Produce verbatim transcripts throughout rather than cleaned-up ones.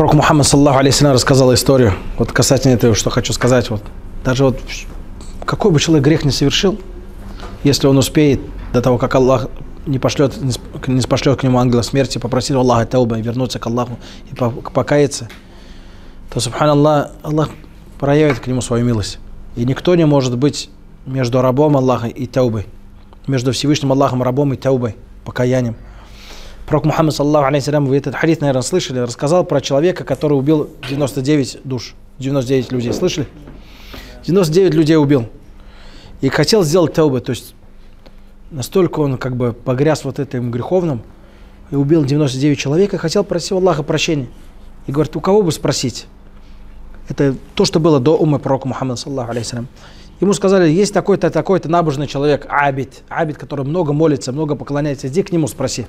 Пророк Мухаммад саллаллаху алейхи рассказал историю. Вот касательно этого, что хочу сказать. Вот. Даже вот какой бы человек грех не совершил, если он успеет до того, как Аллах не пошлет, не спошлет к нему ангела смерти, попросить Аллаха тауба и вернуться к Аллаху и покаяться, то, субханаллах, Аллах проявит к нему свою милость. И никто не может быть между рабом Аллаха и таубой, между Всевышним Аллахом, рабом и таубой, покаянием. Пророк Мухаммад саллаллаху алейхи ва саллям, вы этот хадис, наверное, слышали, рассказал про человека, который убил девяносто девять душ, девяносто девять людей. Слышали? девяносто девять людей убил. И хотел сделать таубу, то есть настолько он как бы погряз вот этим греховным и убил девяносто девять человек и хотел просить у Аллаха прощения. И говорит, у кого бы спросить? Это то, что было до уммы пророка Мухаммада саллаллаху алейхи ва саллям. Ему сказали, есть такой-то, такой-то набожный человек, абид, абид, который много молится, много поклоняется, иди к нему спроси.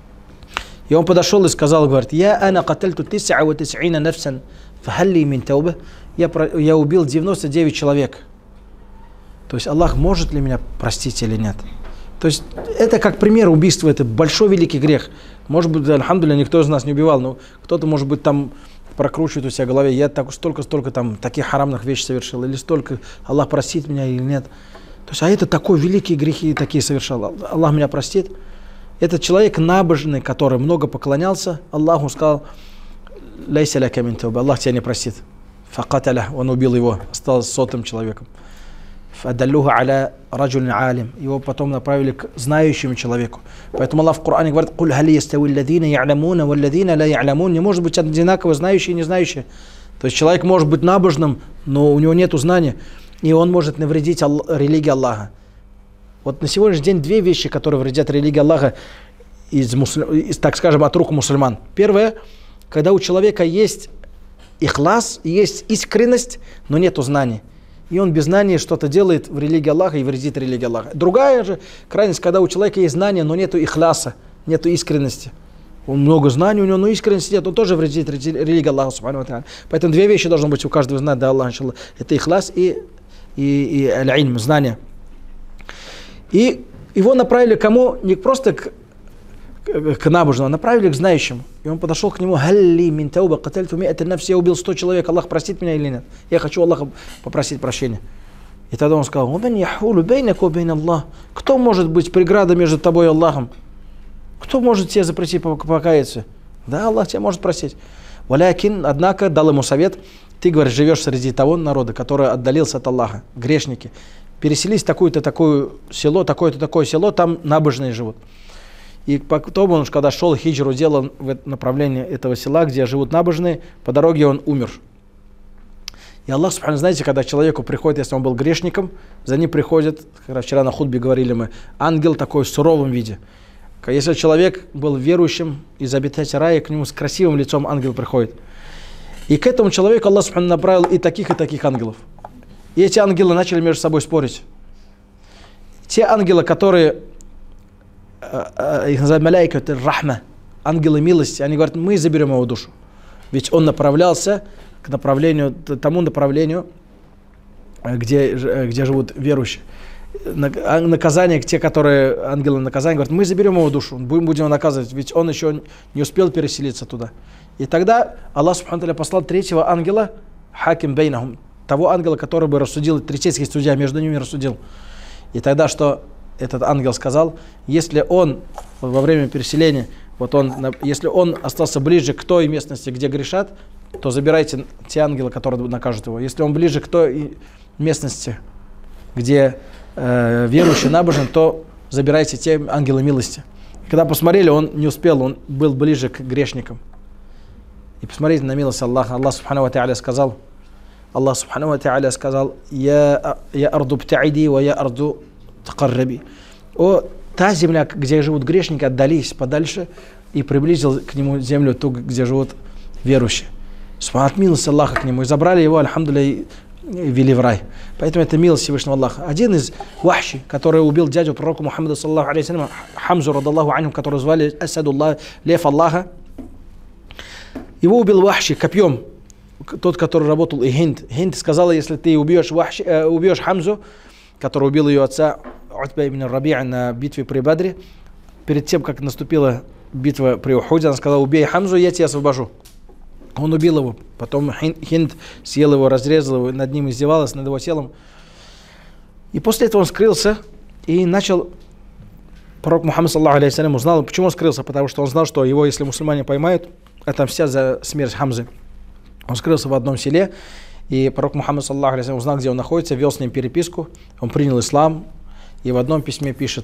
И он подошел и сказал, говорит, я ана катальту тис'а ва тис'ина нафсан, фахалли мин тауба. Я, я убил девяносто девять человек. То есть Аллах может ли меня простить или нет? То есть это как пример убийства, это большой великий грех. Может быть, альхамдулилля, никто из нас не убивал, но кто-то, может быть, там прокручивает у себя в голове, я так столько-столько там таких харамных вещей совершил, или столько, Аллах простит меня или нет. То есть, а это такой великие грехи такие совершал. Аллах меня простит. Этот человек набожный, который много поклонялся, Аллаху сказал, лейса ляка мин тауба, Аллах тебя не простит. Факаталя, он убил его, остался сотым человеком. Фадаллуху аля раджулин алим, его потом направили к знающему человеку. Поэтому Аллах в Коране говорит, куль хали ястави алладина я'ламуна валладина ла я'ламун, не может быть одинаково знающий и не знающий. То есть человек может быть набожным, но у него нет знания, и он может навредить религии Аллаха. Вот на сегодняшний день две вещи, которые вредят религии Аллаха из, мусульм... из, так скажем, от рук мусульман. Первое, когда у человека есть ихлас, есть искренность, но нету знаний. И он без знаний что-то делает в религии Аллаха и вредит религии Аллаха. Другая же крайность, когда у человека есть знания, но нету ихласа, нету искренности. Он много знаний у него, но искренности нет, он тоже вредит религии Аллаха. Субхану ва тааля. Поэтому две вещи должны быть у каждого знать, да, Аллах, иншаллах. Это ихлас и, и, и аль-илм, знания. И его направили кому? Не просто к, к, к набожному, а направили к знающему. И он подошел к нему, «Халли мин тауба катальту ми'ата нафс», я убил сто человек, Аллах простит меня или нет? Я хочу Аллаха попросить прощения. И тогда он сказал, «Ваман яхулу бейнака ва бейна Аллах». Кто может быть преградой между тобой и Аллахом? Кто может тебе запретить покаяться? Да, Аллах тебя может простить. Валякин, однако, дал ему совет, ты, говоришь, живешь среди того народа, который отдалился от Аллаха, грешники. Переселись в такое-то такое село, такое-то такое село, там набожные живут. И потом он, когда шел хиджру, делал в направлении этого села, где живут набожные, по дороге он умер. И Аллах, субхану, знаете, когда человеку приходит, если он был грешником, за ним приходит, как вчера на хутбе говорили мы, ангел такой в суровом виде. Если человек был верующим из обитателей рая, к нему с красивым лицом ангел приходит. И к этому человеку Аллах, субхану, направил и таких, и таких ангелов. И эти ангелы начали между собой спорить. Те ангелы, которые, их называют маляйка, это рахма, ангелы милости, они говорят, мы заберем его душу. Ведь он направлялся к направлению, тому направлению, где, где живут верующие. Наказание, те, которые ангелы наказания, говорят, мы заберем его душу, будем, будем его наказывать, ведь он еще не успел переселиться туда. И тогда Аллах субхану тааля послал третьего ангела, хаким бейнахум, того ангела, который бы рассудил, третейский судья между ними рассудил. И тогда что этот ангел сказал, если он во время переселения, вот он, если он остался ближе к той местности, где грешат, то забирайте те ангелы, которые накажут его. Если он ближе к той местности, где э, верующий набожен, то забирайте те ангелы милости. И когда посмотрели, он не успел, он был ближе к грешникам. И посмотрите на милость Аллаха. Аллах субхану ва тааля сказал, Аллах субхану ва тааля сказал, «Я арду птаиди, ва я арду такарраби». О, та земля, где живут грешники, отдались подальше и приблизил к нему землю, ту, где живут верующие. От милости Аллаха к нему. И забрали его, альхамдулилля, и ввели в рай. Поэтому это милость Всевышнего Аллаха. Один из вахши, который убил дядю пророка Мухаммада, саллаллаху алейхи ва саллям, Хамзу, радаллаху анху, который звали Асадуллах, лев Аллаха, его убил вахши копьем. Тот, который работал, и Хинд. Хинд сказала, если ты убьешь, вахши, э, убьешь Хамзу, который убил ее отца Утба ибн Раби'а на битве при Бадре, перед тем, как наступила битва при Ухуде, она сказала, убей Хамзу, я тебя освобожу. Он убил его. Потом Хинд съел его, разрезал его, над ним издевалась, над его телом. И после этого он скрылся и начал... Пророк Мухаммад, саллаху алейхи вассалям, узнал, почему он скрылся, потому что он знал, что его, если мусульмане поймают, отомстят за смерть Хамзы. Он скрылся в одном селе, и пророк Мухаммад, саллаху алейхи вассалям, узнал, где он находится, вел с ним переписку, он принял ислам, и в одном письме пишет,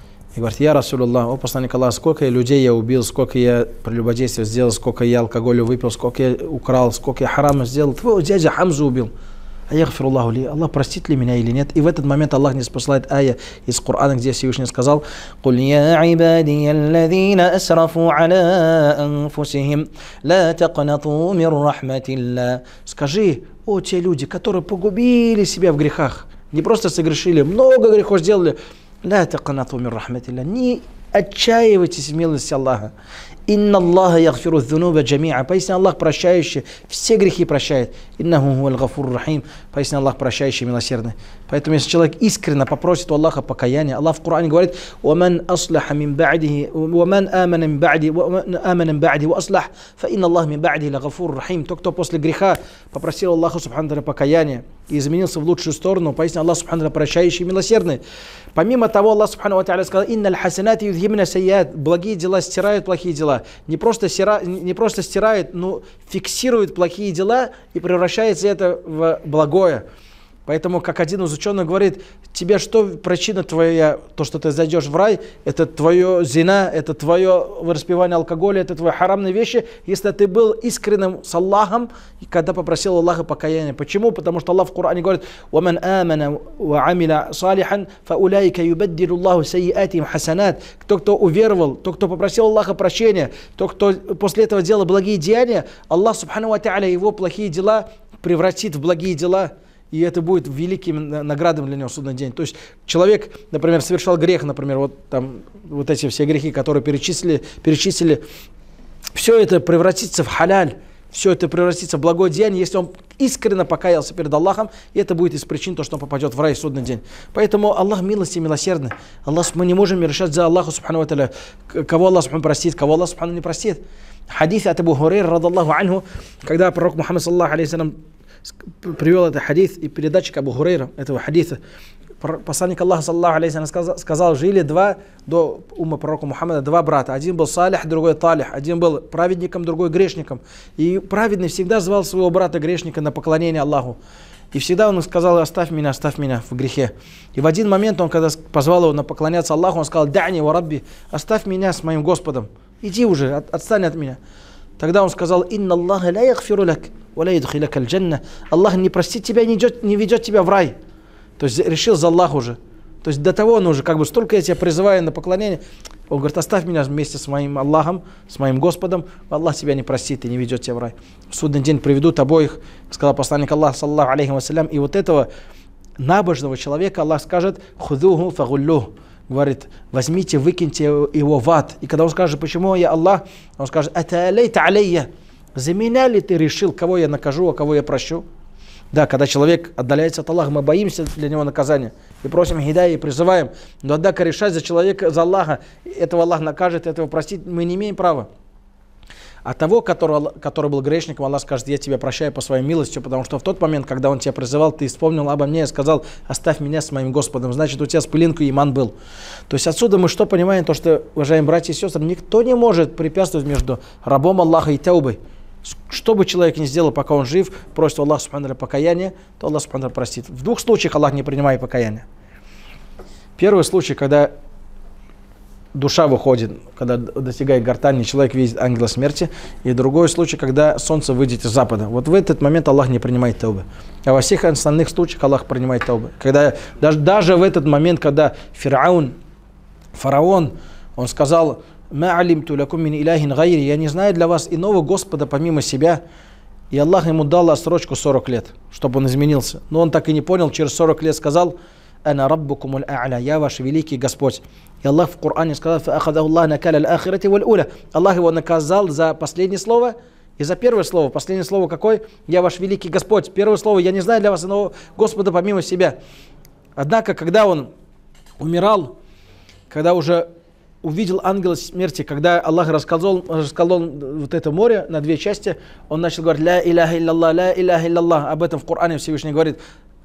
и говорит: «Я Расулуллах, о посланник Аллаха, сколько людей я убил, сколько я прелюбодействия сделал, сколько я алкоголя выпил, сколько я украл, сколько я харама сделал, твой дядя Хамзу убил. А я гфируллаху ли, Аллах простит ли меня или нет?» И в этот момент Аллах не спасает ая из Корана, где Всевышний сказал: «Куль я ибадия аллазина асрафу аля анфусихим, ла тaqнату мир рахматилля». Скажи: о, те люди, которые погубили себя в грехах, не просто согрешили, много грехов сделали, ла тaqнату мир рахматилля, не отчаивайтесь в милости Аллаха. Инна Аллаха ягфиру дзунуба джамиа. Поясни, Аллах прощающий, все грехи прощает. Иннаху хуаль гафур рахим. Поясни, Аллах прощающий, милосердный. Поэтому если человек искренне попросит у Аллаха покаяния, Аллах в Коране говорит: «Ваман аслаха мин ба'дихи, ваман амана мин ба'ди, ваман амана мин ба'ди, ва аслах, фа инна Аллах мин ба'ди ла гафур рахим». Тот, кто после греха попросил Аллаха субхану ва покаяния и изменился в лучшую сторону, поясни, Аллах субхану ва прощающий, милосердный. Помимо того, Аллах субхану ва та'аля сказал: «Инна аль-хасанати юдхибна сайят». Благие дела стирают плохие дела. Не просто, стира, не просто стирает, но фиксирует плохие дела и превращается это в благое. Поэтому, как один из ученых говорит: тебе что причина твоя, то, что ты зайдешь в рай, это твое зина, это твое распивание алкоголя, это твои харамные вещи, если ты был искренним с Аллахом, когда попросил Аллаха покаяния. Почему? Потому что Аллах в Коране говорит: «Ваман амана ва амиля салихан, фа улайка юбаддилу Аллаху сайятим хасанат». Кто, кто уверовал, тот, кто попросил Аллаха прощения, тот, кто после этого делал благие деяния, Аллах субхану ва та'аля его плохие дела превратит в благие дела. И это будет великим наградом для него в судный день. То есть человек, например, совершал грех, например, вот там вот эти все грехи, которые перечислили, перечислили, все это превратится в халяль, все это превратится в благое деяние, если он искренне покаялся перед Аллахом, и это будет из причин, то, что он попадет в рай в судный день. Поэтому Аллах милости и милосердный. Аллах, мы не можем решать за Аллаха субхану ва та'аля, кого Аллах субхану простит, кого Аллах субхану не простит. Хадис от Абу Хурейра радаллаху анху, когда пророк Мухаммад саллаллаху алейхи вассалям привел этот хадис, и передатчик Абу Хурейра этого хадиса, посланник Аллаха саллаллаху алейхи вассалям сказал, сказал: жили два, до умма пророка Мухаммада, два брата. Один был салих, другой талих. Один был праведником, другой грешником. И праведный всегда звал своего брата грешника на поклонение Аллаху. И всегда он сказал: оставь меня, оставь меня в грехе. И в один момент он, когда позвал его на поклоняться Аллаху, он сказал: дани ва рабби, оставь меня с моим Господом. Иди уже, от, отстань от меня. Тогда он сказал: инна Аллаха ла ягфиру лак, ва ла ядхилака аль-джанна. Аллах не простит тебя, не, идет, не ведет тебя в рай. То есть решил за Аллах уже. То есть до того он уже, как бы, столько я тебя призываю на поклонение. Он говорит: оставь меня вместе с моим Аллахом, с моим Господом. Аллах тебя не простит и не ведет тебя в рай. В судный день приведут обоих, сказал посланник Аллаха, саллаллаху алейхи вассалям. И вот этого набожного человека Аллах скажет: худуху фагуллюх. Говорит: возьмите, выкиньте его в ад. И когда он скажет: почему я Аллах, он скажет: аталейта алейя. За меня ли ты решил, кого я накажу, а кого я прощу? Да, когда человек отдаляется от Аллаха, мы боимся для него наказания и просим хидая, и призываем. Но однако решать за человека, за Аллаха, этого Аллах накажет, этого простит, мы не имеем права. А того, который, который был грешником, Аллах скажет: я тебя прощаю по своей милости, потому что в тот момент, когда он тебя призывал, ты вспомнил обо мне и сказал: оставь меня с моим Господом. Значит, у тебя с пылинкой иман был. То есть отсюда мы что понимаем? То, что, уважаемые братья и сестры, никто не может препятствовать между рабом Аллаха и таубой. Что бы человек ни сделал, пока он жив, просит Аллах субхану покаяние, то Аллах субхану простит. В двух случаях Аллах не принимает покаяние. Первый случай, когда душа выходит, когда достигает гортани, человек видит ангела смерти. И другой случай, когда солнце выйдет из запада. Вот в этот момент Аллах не принимает таубы. А во всех остальных случаях Аллах принимает таубы. Когда, даже, даже в этот момент, когда Фираун, фараон, он сказал: «Ма алимту лакум мин иляхин гайри», я не знаю для вас иного Господа помимо себя. И Аллах ему дал отсрочку сорок лет, чтобы он изменился. Но он так и не понял, через сорок лет сказал: «Ана раббукумуль а'ля», я ваш великий Господь. И Аллах в Коране сказал: «Фаахадаху Аллах накаля аль-ахирати валь уля». Аллах его наказал за последнее слово и за первое слово. Последнее слово какое? «Я ваш великий Господь». Первое слово: я не знаю для вас иного Господа помимо себя. Однако, когда он умирал, когда уже увидел ангела смерти, когда Аллах расколол, расколол вот это море на две части, он начал говорить «Ля иляха илляллах, ля иляха илляллах». Об этом в Коране Всевышний говорит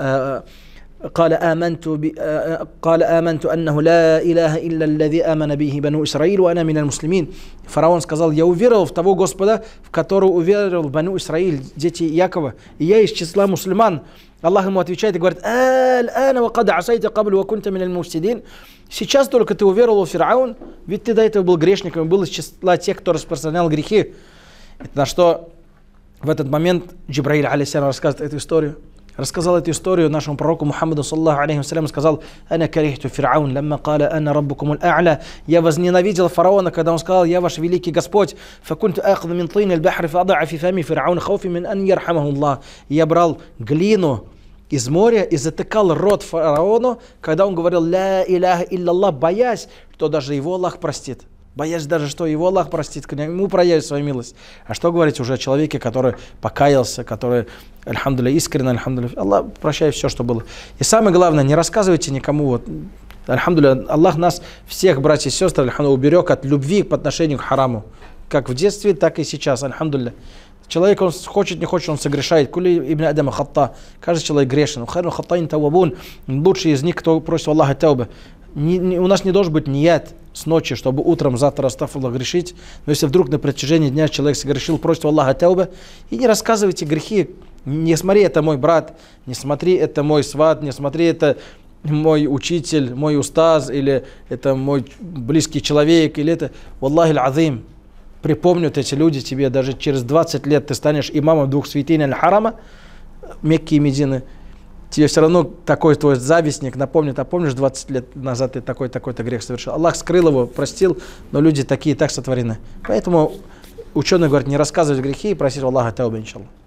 قال آمنت ب... قال آمنت أنه لا إله إلا الذي آمن به بنو إسرائيل وأنا من المسلمين. Фараон сказал: я уверовал в того Господа, в которого уверовал Бану Исраиль, дети Якова, и я из числа мусульман. Аллах ему отвечает и говорит: «Аль-ана ва кад асайта каблю ва кунта миналь муфсидин». Сейчас только ты уверовал в Фир'аун, ведь ты до этого был грешником и был из числа тех, кто распространял грехи. Это на что в этот момент Джибраиль алейхиссалям рассказывает эту историю. Рассказал эту историю нашему пророку Мухаммаду саллаллаху алейхи вассалям, сказал: «Ана карихту Фир'аун, лямма каля ана раббукум аль-а'ля». Я возненавидел фараона, когда он сказал: я ваш великий Господь. Факунту ахзу мин тин аль-бахри фадаа фи фами Фир'ауна хауфи мин ан ярхамаху Аллах. Я брал глину из моря и затыкал рот фараону, когда он говорил «Ля иляха илляллах», боясь, что даже его Аллах простит. Боясь даже, что его Аллах простит, к нему проявит свою милость. А что говорить уже о человеке, который покаялся, который, альхамдулилля, искренне, альхамдулилля, Аллах прощает все, что было. И самое главное, не рассказывайте никому. Вот, альхамдулилля, Аллах нас, всех братьев и сестр, альхамдулилля, уберег от любви по отношению к хараму. Как в детстве, так и сейчас, альхамдулилля. Человек, он хочет, не хочет, он согрешает. Кули ибн Адама хатта. Каждый человек грешен. Хайру хаттаин тавабун. Лучший из них, кто просит Аллаха тауба. Не, не, у нас не должен быть ният с ночи, чтобы утром, завтра астафуллах грешить. Но если вдруг на протяжении дня человек согрешил, просит Аллаха тауба, и не рассказывайте грехи. Не смотри, это мой брат, не смотри, это мой сват, не смотри, это мой учитель, мой устаз, или это мой близкий человек, или это Валлахи аль-азим. Припомнят эти люди тебе, даже через двадцать лет ты станешь имамом двух святынь аль-Харама, Мекки и Медины. Тебе все равно такой твой завистник напомнит: а помнишь, двадцать лет назад ты такой-такой-то грех совершил. Аллах скрыл его, простил, но люди такие так сотворены. Поэтому ученые говорят, не рассказывать грехи и просить Аллаха тауба, иншаллах.